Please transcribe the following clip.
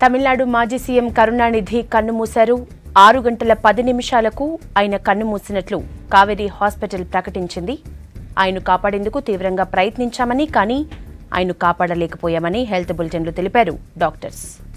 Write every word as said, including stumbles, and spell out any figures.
తమిళనాడు మాజీ సీఎం కరుణానిధి కన్నుమూశారు. ఆరు గంటల పది నిమిషాలకు ఆయన కన్నుమూసినట్లు కావేరీ హాస్పిటల్ ప్రకటించింది. ఆయన కాపాడేందుకు తీవ్రంగా ప్రయత్నించామని, కానీ ఆయన కాపాడలేకపోయామని హెల్త్ బులెటిన్లు తెలిపారు డాక్టర్స్.